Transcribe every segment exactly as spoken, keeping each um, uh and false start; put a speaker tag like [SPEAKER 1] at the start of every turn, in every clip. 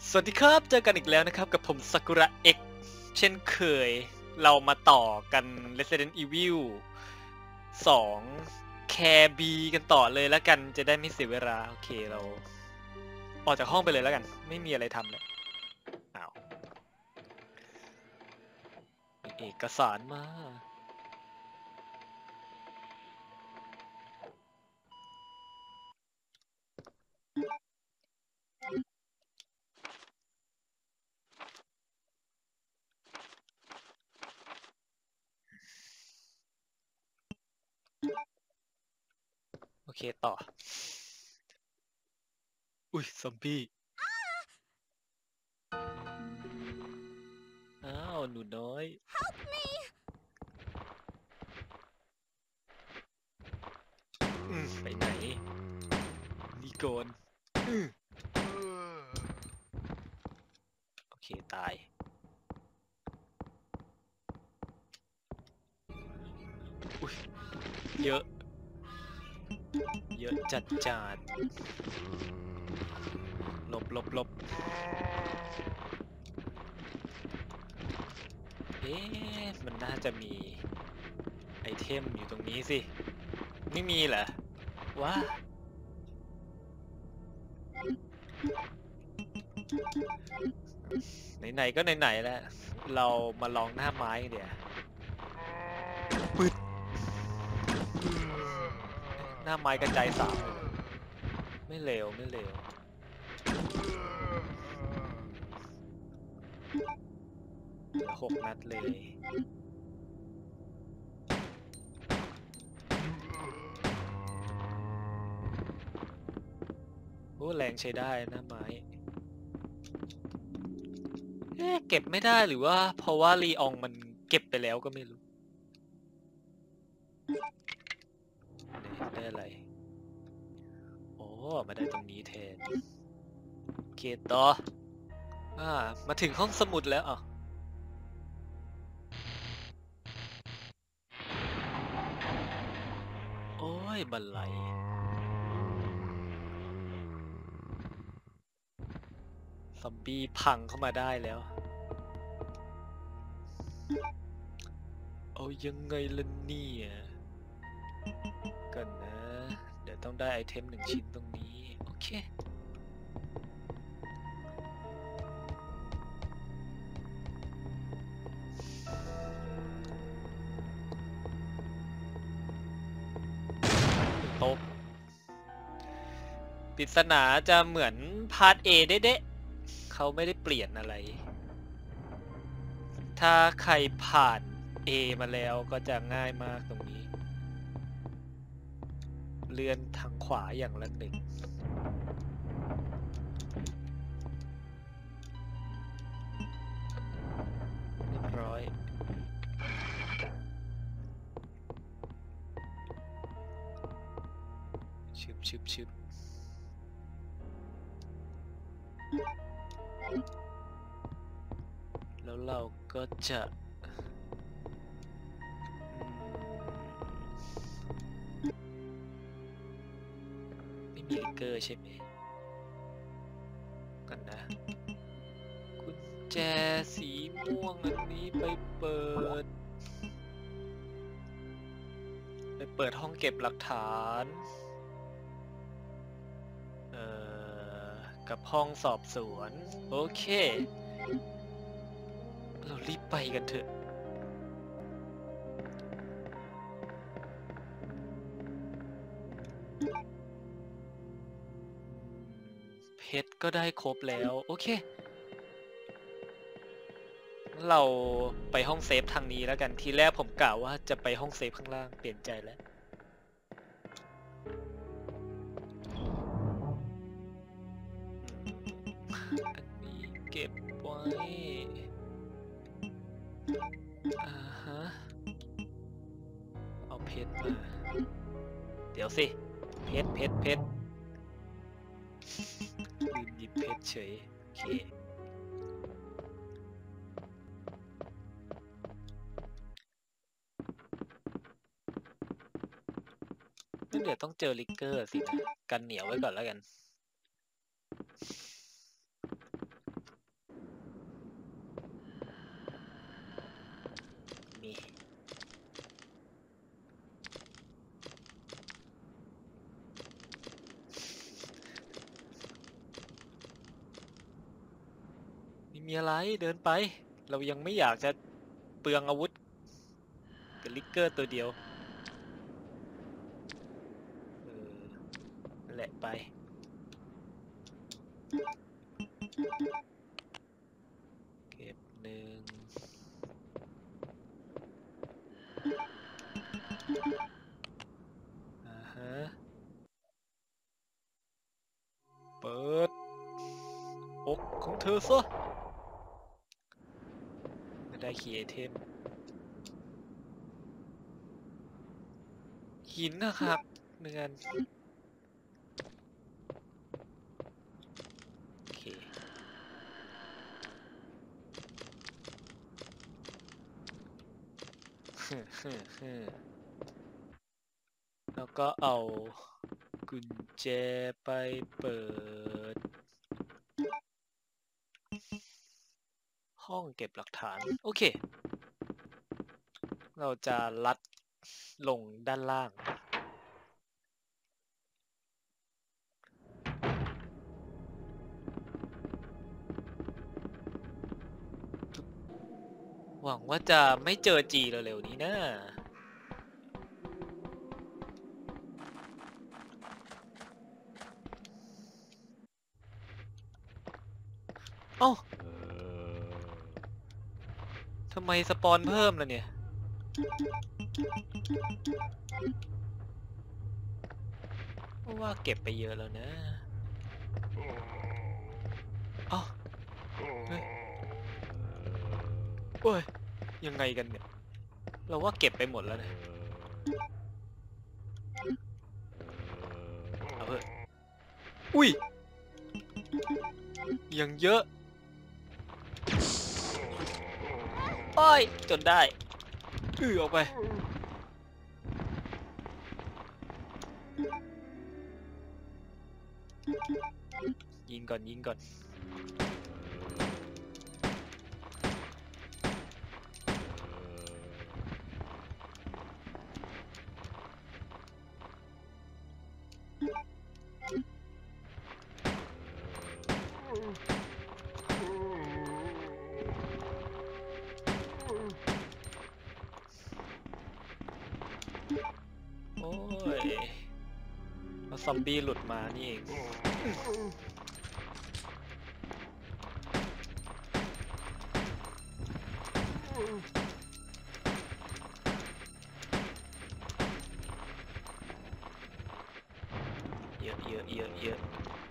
[SPEAKER 1] สวัสดีครับเจอกันอีกแล้วนะครับกับผมซากุระ X เช่นเคยเรามาต่อกัน Resident Evil สอง Care B กันต่อเลยแล้วกันจะได้ไม่เสียเวลาโอเคเราออกจากห้องไปเลยแล้วกันไม่มีอะไรทำแล้วอ้าวมีเอกสารมาโอเคต่ออุ้ยซอมบี้อ้าวหนูน้อย
[SPEAKER 2] Help me!
[SPEAKER 1] อืมไปไหนนี่โกนอืมโอเคตายอุ้ยเยอะเยอะจัดจัดหลบหลบหลบเอ๊ะมันน่าจะมีไอเทมอยู่ตรงนี้สิไม่มีเหรอว้าไหนๆก็ไหนๆแล้วเรามาลองหน้าไม้กันเดี๋ยวปึ๊ดหน้าไม้กระจายสามเลยไม่เลวไม่เลวหกนัดเลยโอ้แรงใช้ได้หน้าไม้เอ๊ะเก็บไม่ได้หรือว่าเพราะว่าลีอองมันเก็บไปแล้วก็ไม่รู้ได้อะไรโอ้มาได้ตรงนี้แทนโอเคต่ออ่ามาถึงห้องสมุดแล้วอ่ะโอ้ยบันไลซอมบี้พังเข้ามาได้แล้วเอายังไงล่ะเนี่ยกันนะเดี๋ยวต้องได้ไอเทมหนึ่งชิ้นตรงนี้โอเคโต๊ะปริศนาจะเหมือนพาร์ท A เด๊ะๆเขาไม่ได้เปลี่ยนอะไร ถ้าใครผ่าน A มาแล้วก็จะง่ายมากตรงนี้ เลื่อนทางขวาอย่างละหนึ่งเรียบร้อยชึบชึบชึบแล้วเราก็จะไม่มีลิกเกอร์ใช่ไหมกันนะกุญแจสีม่วงอันนี้ไปเปิดไปเปิดห้องเก็บหลักฐานเอ่อกับห้องสอบสวนโอเคเรารีบไปกันเถอะเพชรก็ได้ครบแล้วโอเคเราไปห้องเซฟทางนี้แล้วกันทีแรกผมกล่าวว่าจะไปห้องเซฟข้างล่างเปลี่ยนใจแล้วอันนี้เก็บไว้อ่าฮะเอาเพชรมาเดี๋ยวสิเพชรเพชรเพชรลืมหยิบเพชรเฉยโอเคงั้นเดี๋ยวต้องเจอลิกเกอร์สินะกันเหนียวไว้ก่อนแล้วกันมีอะไรเดินไปเรายังไม่อยากจะเปลืองอาวุธกับลิกเกอร์ตัวเดียวเออนั่นแหละไปเก็บหนึ่งอ่าฮะเปิดอกของเธอซะไม่ได้คีย์ไอเทมหินนะครับเนือนโอเคแล้วก็เอากุญแจไปเปิดห้องเก็บหลักฐานโอเคเราจะลัดลงด้านล่างหวังว่าจะไม่เจอจีเร็วๆนี้นะเอ้าทำไมสปอนเพิ่มล่ะเนี่ยเพราะว่าเก็บไปเยอะแล้วนะเอ้าเฮ้ยโอ้ยยังไงกันเนี่ยเราว่าเก็บไปหมดแล้วนะเอาเถอะอุ้ยยังเยอะโอ้ยจนได้อื้อออกไปยิงก่อนยิงก่อนโอ้ยเอาซอมบี้หลุดมานี่เองเยอะเยอะเยอะเยอะ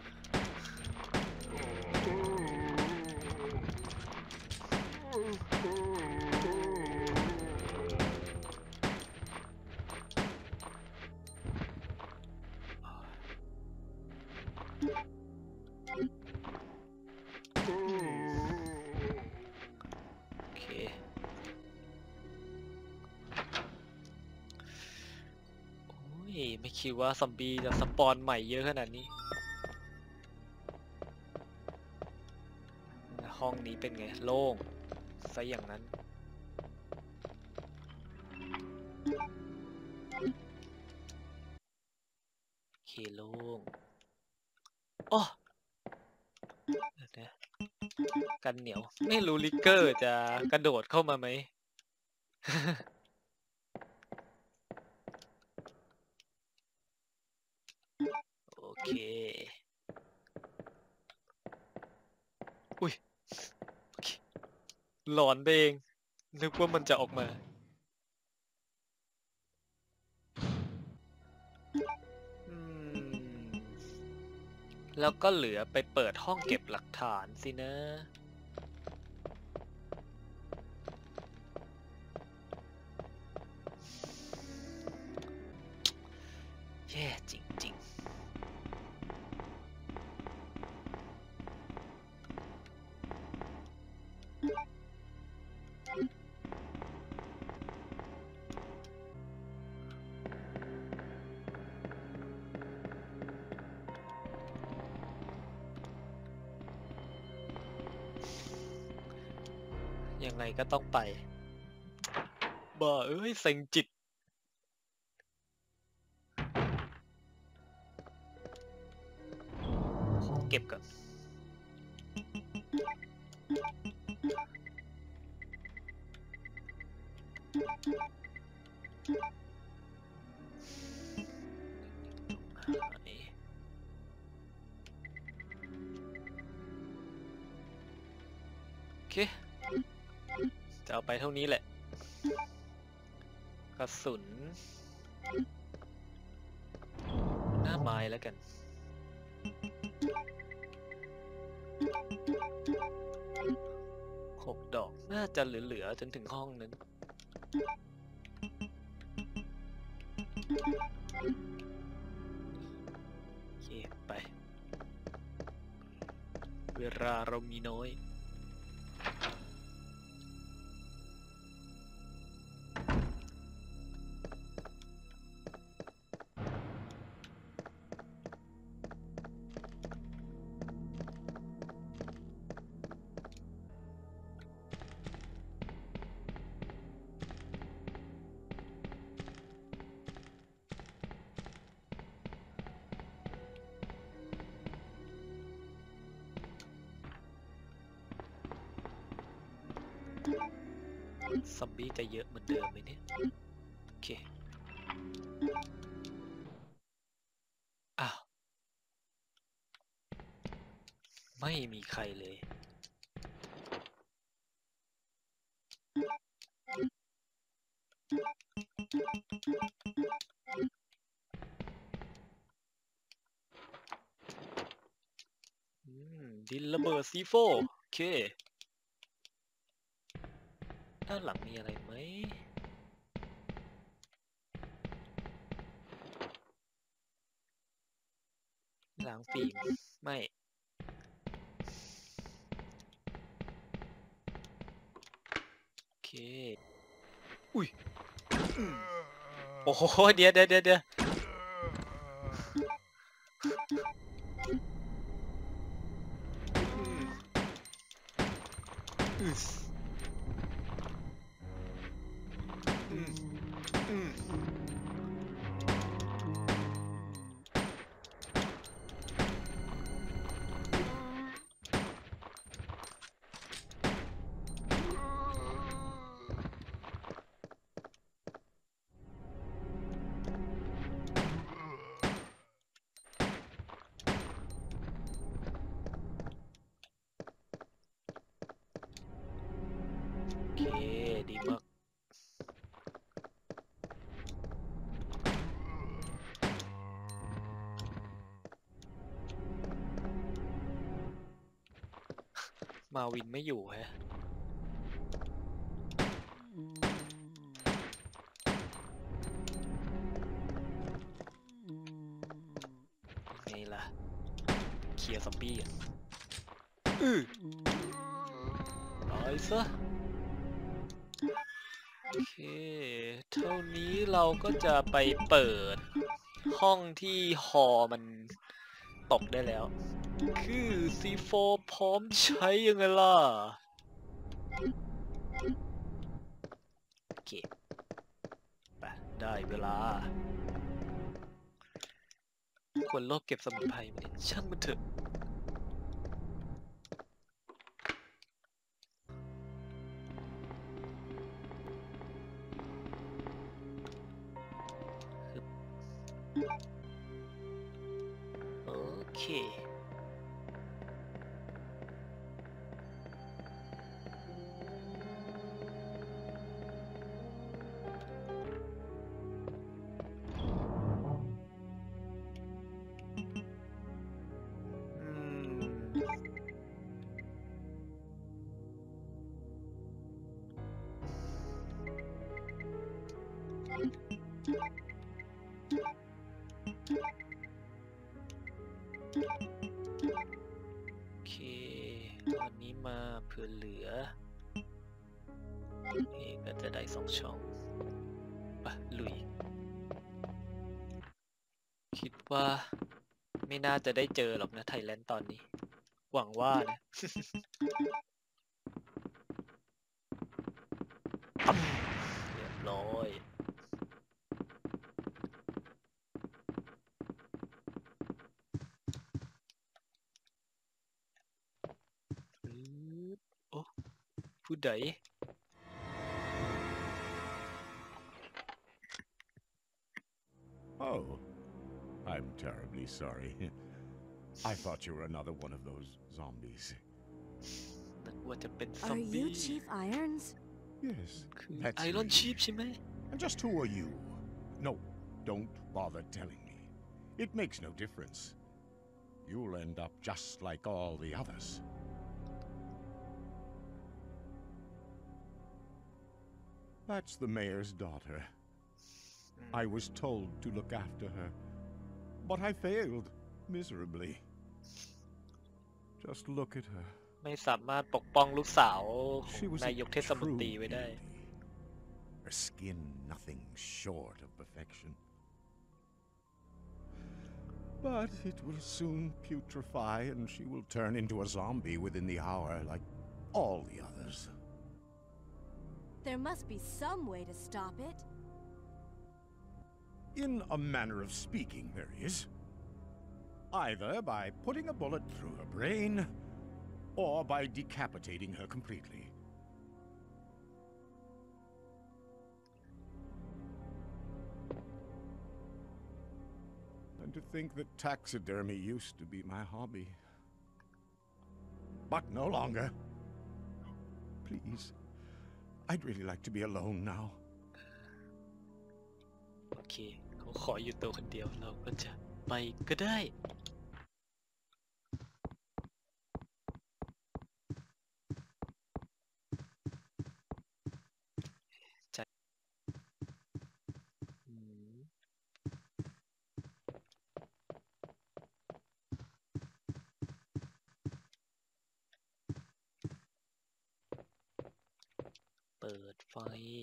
[SPEAKER 1] โอเคโอ้ยไม่คิดว่าซอมบี้จะสปอนใหม่เยอะขนาดนี้ห้องนี้เป็นไงโล่งซะอย่างนั้นโอเคโล่งอ๋อนะกันเหนียวไม่รู้ลิกเกอร์จะกระโดดเข้ามาไหม โอเคอุ้ยโอเคหลอนไปเองนึกว่ามันจะออกมาอืมแล้วก็เหลือไปเปิดห้องเก็บหลักฐานสินะแย่จริงๆยังไงก็ต้องไปบ้าเอ้ยเซ็งจิตห้องเก็บก่อนเคจะเอาไปเท่านี้แหละกระสุนหน้าไม้แล้วกันหกดอกน่าจะเหลือๆจนถึงห้องนั้นโอเคไปเวลาเรามีน้อยซอมบี้จะเยอะเหมือนเดิมไหมเนี่ยโอเคอ้าวไม่มีใครเลยอืมดินระเบิดซีโฟโอเคด้านหลังมีอะไรไหมหลังฟิล์มไม่โอเคอุ้ยโอ้โหเดี๋ยวเดี๋ยวเดี๋ยวเดี๋ยวอืมอืมอืมโอเคดีมากมาวินไม่อยู่ฮะไงล่ะเคลียร์ซอมบี้อ่ะอือตายซะโอเคเท่านี้เราก็จะไปเปิดห้องที่ฮอมันตกได้แล้วคือ ซี โฟร์ พร้อมใช้ยังไงล่ะโอเคไปได้เวลาควรลบเก็บสมุนไพรมาเนี่ยช่างมันเถอะโอเคอืมโอเควันนี้มาเผื่อเหลือเอก็จะได้สองช่องไปลุยคิดว่าไม่น่าจะได้เจอหรอกนะไทยแลนด์ตอนนี้หวังว่านะเรียบร้อยโอ้ผู้ใด
[SPEAKER 2] Oh, I'm terribly sorry. I thought you were another one of those zombies.
[SPEAKER 1] นึกว่าจะเป็นซอม
[SPEAKER 3] Are
[SPEAKER 1] บี้
[SPEAKER 3] you Chief Irons?
[SPEAKER 2] Yes,
[SPEAKER 1] คือ
[SPEAKER 2] that's
[SPEAKER 1] ไอรอน
[SPEAKER 2] me.
[SPEAKER 1] ชีฟใช่ไหม
[SPEAKER 2] And just who are you? No, don't bother telling me. It makes no difference. You'll end up just like all the others. That's the mayor's daughter. I was told to look after her, but I failed miserably. Just look at her.
[SPEAKER 1] ไม่สามารถปกป้องลูกสาวขอ
[SPEAKER 2] She
[SPEAKER 1] ง
[SPEAKER 2] was
[SPEAKER 1] นา
[SPEAKER 2] a
[SPEAKER 1] ยกเทศมนตรี
[SPEAKER 2] true
[SPEAKER 1] ไว้ได้
[SPEAKER 2] beauty. Her skin nothing short of perfection. But it will soon putrefy, and she will turn into a zombie within the hour, like all the others.
[SPEAKER 3] There must be some way to stop it.
[SPEAKER 2] In a manner of speaking, there is. Either by putting a bullet through her brain, or by decapitating her completely. And to think that taxidermy used to be my hobby. But no longer. Please, I'd really like to be alone now.
[SPEAKER 1] โอเคเขาขออยู่ตัวคนเดียวเราก็จะไปก็ได้จัดอืมเปิดไฟ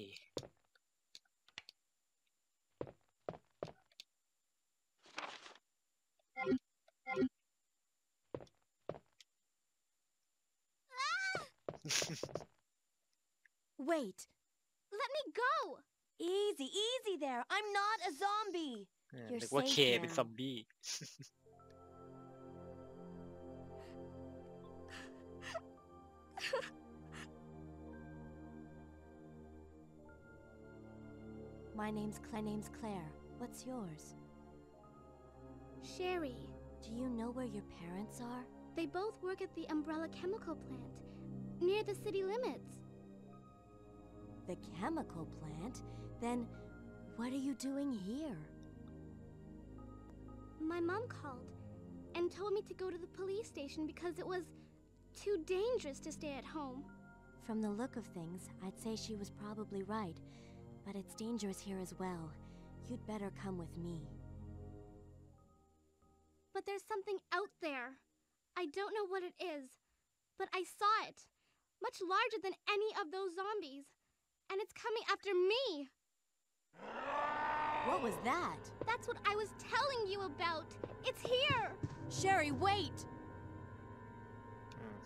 [SPEAKER 3] Wait. Let me go. Easy, easy there. I'm not a zombie.
[SPEAKER 1] เออ
[SPEAKER 3] You're
[SPEAKER 1] นึกว่าเค
[SPEAKER 3] safe
[SPEAKER 1] เป็น
[SPEAKER 3] now.
[SPEAKER 1] ซอมบี้
[SPEAKER 3] My name's Claire. Name's Claire. What's yours?
[SPEAKER 4] Sherry.
[SPEAKER 3] Do you know where your parents are?
[SPEAKER 4] They both work at the Umbrella Chemical Plant, near the city limits.
[SPEAKER 3] The chemical plant? Then what are you doing here?
[SPEAKER 4] My mom called and told me to go to the police station because it was too dangerous to stay at home.
[SPEAKER 3] From the look of things, I'd say she was probably right. But it's dangerous here as well. You'd better come with me.
[SPEAKER 4] But there's something out there. I don't know what it is, but I saw it. Much larger than any of those zombies. And it's coming after me.
[SPEAKER 3] What was that?
[SPEAKER 4] That's what I was telling you about. It's here.
[SPEAKER 3] Sherry, wait!
[SPEAKER 1] อืม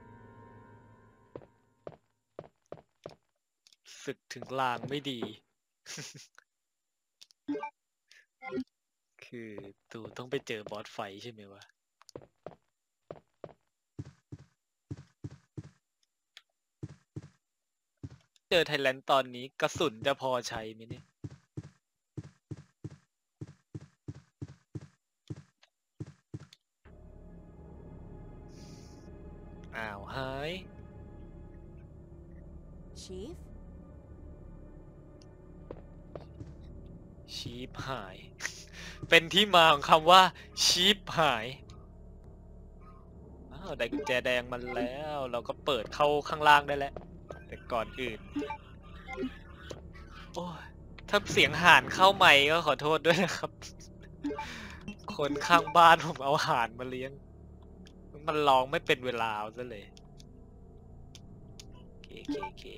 [SPEAKER 1] ศึกถึงลางไม่ดี คือตูต้องไปเจอบอสไฟใช่ไหมวะ เจอไทยแลนด์ตอนนี้กระสุนจะพอใช้ไหมเนี่ย อ้าวหาย
[SPEAKER 3] Chief?
[SPEAKER 1] ชีพหาย เป็นที่มาของคำว่าชีพหาย อ้าวได้กุญแจแดงมาแล้ว เราก็เปิดเข้าข้างล่างได้แล้ว แต่ก่อนอื่น โอ้ยถ้าเสียงห่านเข้าใหม่ก็ขอโทษด้วยนะครับ คนข้างบ้านผมเอาห่านมาเลี้ยง มันร้องไม่เป็นเวลาซะเลยโอเคโอเคโอเค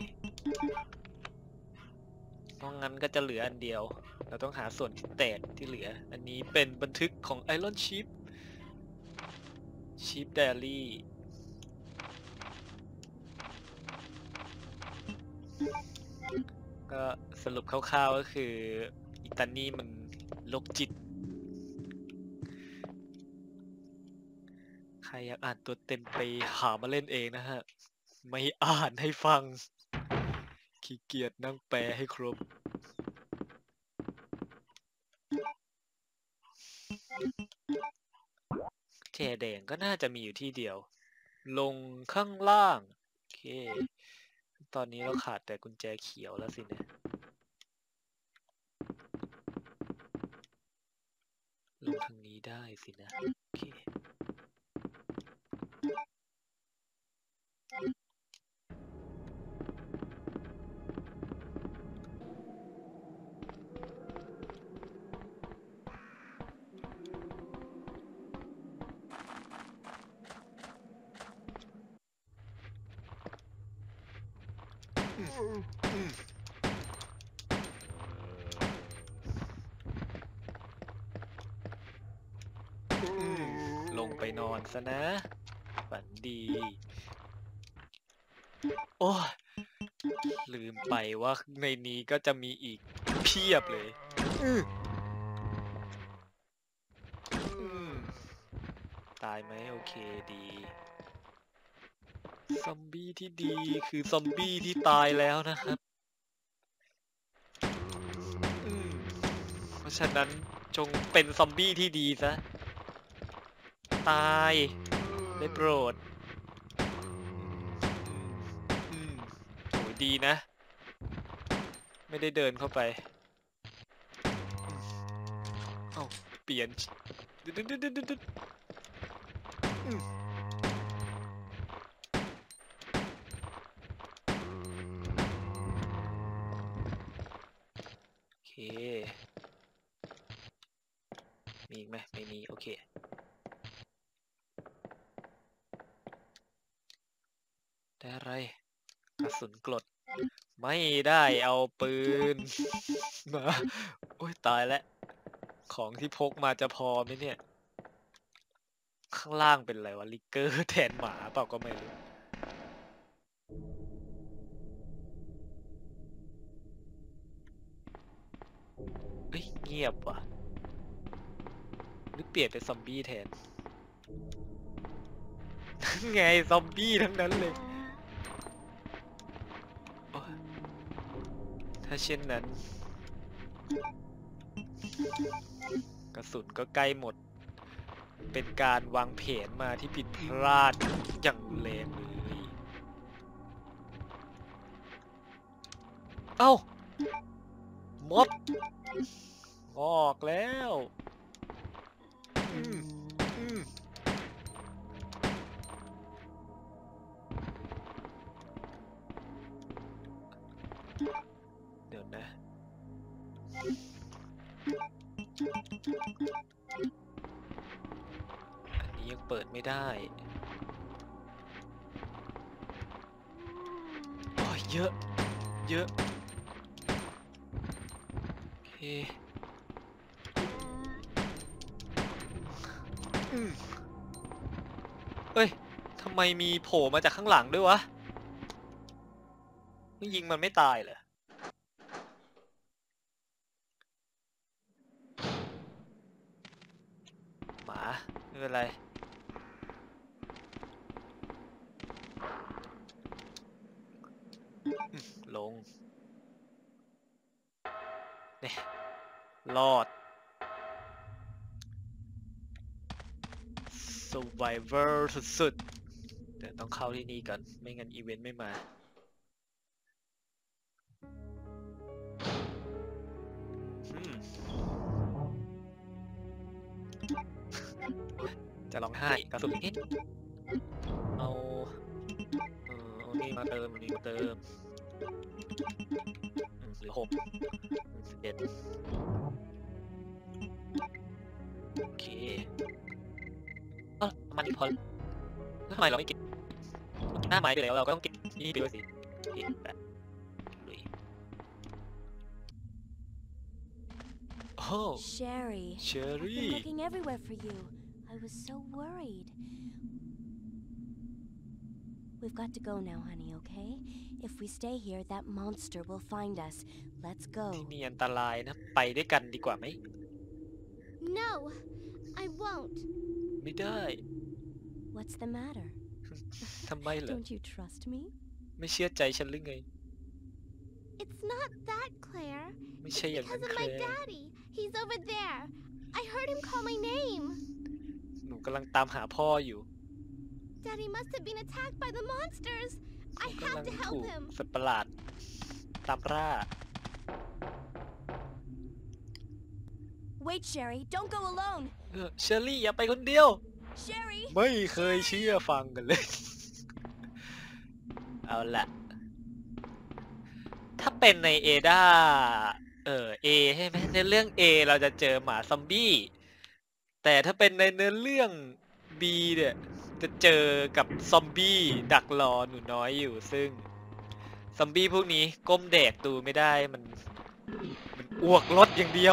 [SPEAKER 1] เพราะงั้นก็จะเหลืออันเดียว เราต้องหาส่วนที่แตกที่เหลือ อันนี้เป็นบันทึกของ Iron Chief Chief Diary ก็สรุปคร่าวๆก็คืออิตานี่มันโรคจิต ใครอยากอ่านตัวเต็มไปหามาเล่นเองนะฮะ ไม่อ่านให้ฟัง ขี้เกียจนั่งแปลให้ครบ แจแดงก็น่าจะมีอยู่ที่เดียว ลงข้างล่างเคตอนนี้เราขาดแต่กุญแจเขียวแล้วสินะลงทางนี้ได้สินะโอเคลงไปนอนซะนะฝันดีโอ้ลืมไปว่าในนี้ก็จะมีอีกเพียบเลยตายไหมโอเคดีซอมบี้ที่ดีคือซอมบี้ที่ตายแล้วนะครับเพราะฉะนั้นจงเป็นซอมบี้ที่ดีซะตายได้โปรดโหดีนะไม่ได้เดินเข้าไปเอ้าเปลี่ยนดึดดึดดึดดึดดึดโอเคมีอีกไหมไม่มีโอเคได้อะไรกระสุนกรดไม่ได้เอาปืนมาโอ้ยตายแล้วของที่พกมาจะพอไหมเนี่ยข้างล่างเป็นอะไรวะลิกเกอร์แทนหมาเปล่าก็ไม่รู้เฮ้ยเงียบว่ะหรือเปลี่ยนเป็นซอมบี้แทนไงซอมบี้ทั้งนั้นเลยถ้าเช่นนั้นกระสุนก็ใกล้หมดเป็นการวางแผนมาที่ผิดพลาดอย่างแรงเลยเอ้ามดออกแล้วอืมอืมเดี๋ยวนะอันนี้ยังเปิดไม่ได้โอ้ยเยอะเยอะโอเคเฮ้ยทำไมมีโผล่มาจากข้างหลังด้วยวะไม่ยิงมันไม่ตายเหรอหมาไม่เป็นไรลงเนี่ยรอด Survivor สุดๆแต่ต้องเข้าที่นี่ก่อนไม่งั้นอีเวนต์ไม่มาจะร้องไห้กระสุนนิดเอาเออเอานี่มาเติมนี่มาเติมเหลือหกสิบเอ็ดโอเคเออมันอีกพอแล้วทำไมเราไม่เก็บหน้าไม้ไปแล้วเราก็ต้องเก็บนี่ไปด้วยสิโอเคแบบลุยโอ้
[SPEAKER 3] Sherry, I've
[SPEAKER 1] Sherry
[SPEAKER 3] been looking everywhere for you. I was so worried. We've got to go now, honey, okay? If we stay here, that monster will find us. Let's go.
[SPEAKER 1] ที่นี่อันตรายนะไปด้วยกันดีกว่าไหม
[SPEAKER 4] No, I won't.
[SPEAKER 1] ไม่ได้
[SPEAKER 3] What's the matter?
[SPEAKER 1] ทำไมเหรอ
[SPEAKER 3] Don't you trust me?
[SPEAKER 1] ไม่เชื่อใจฉันหรือไง
[SPEAKER 4] It's not that, Claire.
[SPEAKER 1] ไม่
[SPEAKER 4] It's
[SPEAKER 1] ใช่อย่างนั้น
[SPEAKER 4] because of
[SPEAKER 1] แคล
[SPEAKER 4] my
[SPEAKER 1] ร์
[SPEAKER 4] daddy. He's over there. I heard him call my name.
[SPEAKER 1] หนูกำลังตามหาพ่ออยู่
[SPEAKER 4] Daddy must have been attacked by the monsters. I
[SPEAKER 1] กำลั
[SPEAKER 4] have
[SPEAKER 1] ง
[SPEAKER 4] to
[SPEAKER 1] ถูก
[SPEAKER 4] help him.
[SPEAKER 1] สัตว์ประหลาดตามล่า
[SPEAKER 3] Wait, Sherry, don't go alone.
[SPEAKER 1] เออเชอรี่อย่าไปคนเดียว
[SPEAKER 3] Sherry.
[SPEAKER 1] ไม่เคยเชื่อฟังกันเลย เอาละถ้าเป็นในเอดาเออเอใช่ไหมในเรื่อง A เราจะเจอหมาซอมบี้แต่ถ้าเป็นในเนื้อเรื่อง B เนี่ยจะเจอกับซอมบี้ดักรอหนูน้อยอยู่ซึ่งซอมบี้พวกนี้ก้มแดกตูไม่ได้มันมันอ้วกรถอย่างเดียว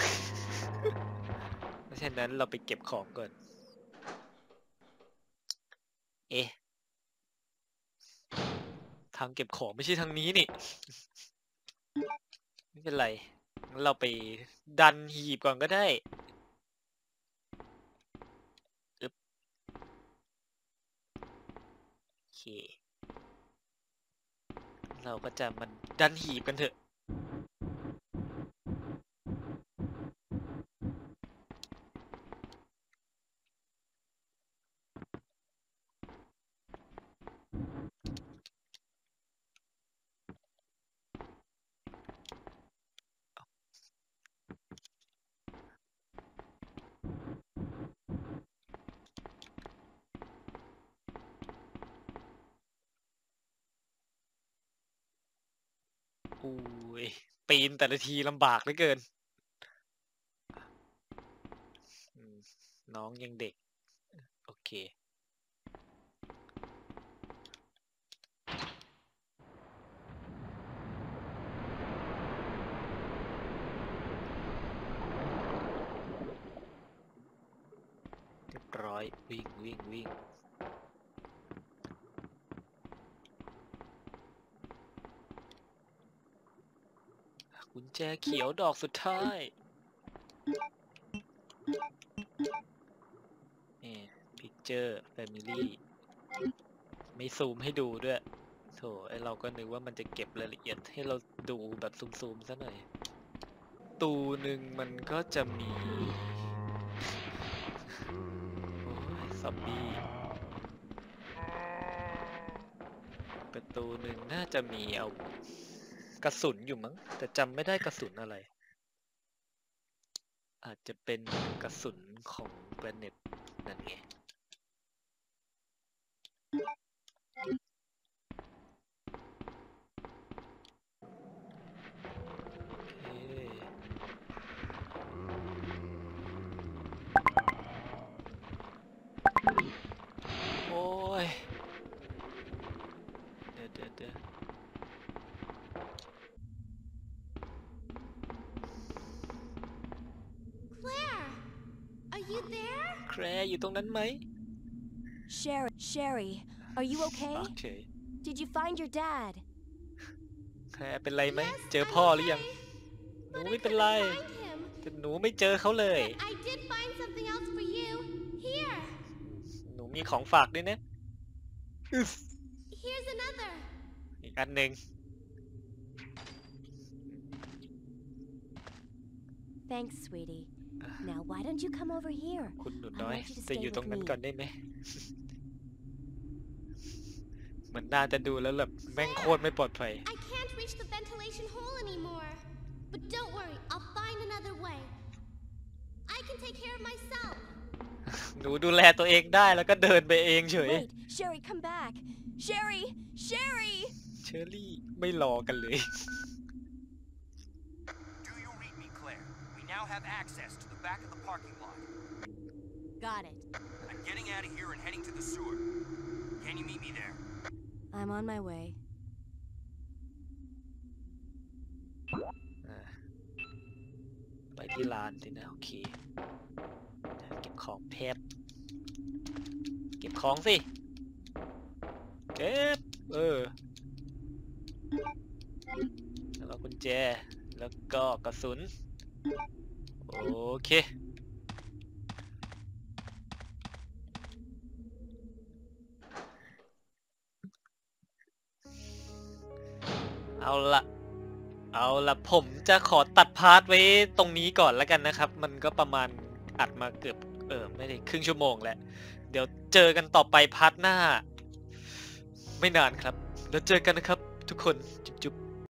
[SPEAKER 1] เพราะฉะนั้นเราไปเก็บของก่อนเอ๊ะทางเก็บของไม่ใช่ทางนี้นี่ ไม่เป็นไรงั้นเราไปดันหีบก่อนก็ได้อึ๊บโอเคเราก็จะมาดันหีบกันเถอะอุ้ยปีนแต่ละทีลำบากเหลือเกินอืมน้องยังเด็กโอเคเรียบร้อยวิ่งวิ่งวิ่งกุญแจเขียวดอกสุดท้ายนี่ Picture Family ไม่ซูมให้ดูด้วยโถไอเราก็นึกว่ามันจะเก็บรายละเอียดให้เราดูแบบซูมๆซะหน่อยตูหนึ่งมันก็จะมีโอ้ยซอมบี้ประตูหนึ่งน่าจะมีเอากระสุนอยู่มั้งแต่จำไม่ได้กระสุนอะไรอาจจะเป็นกระสุนของแบรนเน็ตนั่นไงโอ้ยเดี๋ยวเดี๋ยวเดี๋ยว
[SPEAKER 4] Claire, are you there?
[SPEAKER 1] แคร์อยู่ตรงนั้นไหม
[SPEAKER 3] Sherry, Sherry, are you
[SPEAKER 1] โอ
[SPEAKER 3] okay?
[SPEAKER 1] เค
[SPEAKER 3] Did you find your dad?
[SPEAKER 1] แคร์เป็นไรไหม
[SPEAKER 4] Yes,
[SPEAKER 1] เจอ
[SPEAKER 4] I'm
[SPEAKER 1] พ่อหรือยัง
[SPEAKER 4] okay.
[SPEAKER 1] หนู
[SPEAKER 4] But I
[SPEAKER 1] ไม่เป็น
[SPEAKER 4] couldn't
[SPEAKER 1] ไร
[SPEAKER 4] find him.
[SPEAKER 1] แต่หนูไม่เจอเขาเลย
[SPEAKER 4] But I did find something else for you. Here.
[SPEAKER 1] หนูมีของฝากด้วยนะอึ๊ส
[SPEAKER 4] Here's another.
[SPEAKER 1] อีกอันหนึ่ง
[SPEAKER 3] Thanks, sweetie. Now, why don't you come over here?
[SPEAKER 1] คุณหนูน้อย
[SPEAKER 3] I want you to
[SPEAKER 1] จะ
[SPEAKER 3] stay
[SPEAKER 1] อยู่ตรง
[SPEAKER 3] with
[SPEAKER 1] นั้น
[SPEAKER 3] me.
[SPEAKER 1] ก่อนได้ไหม เหมือนน่าจะดูแล้วแบบแม่งโคตรไม่ปลอดภัย
[SPEAKER 4] I can't reach the ventilation hole anymore. But don't worry, I'll find another way. I can take care of myself.
[SPEAKER 1] หนูดูแลตัวเองได้แล้วก็เดินไปเองเฉย
[SPEAKER 3] Wait, Sherry, come back. Sherry, Sherry!
[SPEAKER 1] เชอรี่ไม่รอกันเลย
[SPEAKER 5] Do you read me, Claire? We now have access to the back of the parking lot.
[SPEAKER 3] Got it.
[SPEAKER 5] I'm getting out of here and heading to the sewer. Can you meet me there?
[SPEAKER 3] I'm on my way.
[SPEAKER 1] อ่าไปที่ร้านสินะ โอเค เก็บของแพบเก็บของสิ เก็บ เออ แล้วก็กุญแจ แล้วก็กระสุน โอเค เอาละเอาละผมจะขอตัดพาร์ทไว้ตรงนี้ก่อนแล้วกันนะครับ มันก็ประมาณอัดมาเกือบเออไม่ได้ครึ่งชั่วโมงแล้ว เดี๋ยวเจอกันต่อไปพาร์ทหน้า ไม่นานครับแล้วเจอกันนะครับทุกคนจุ๊บๆ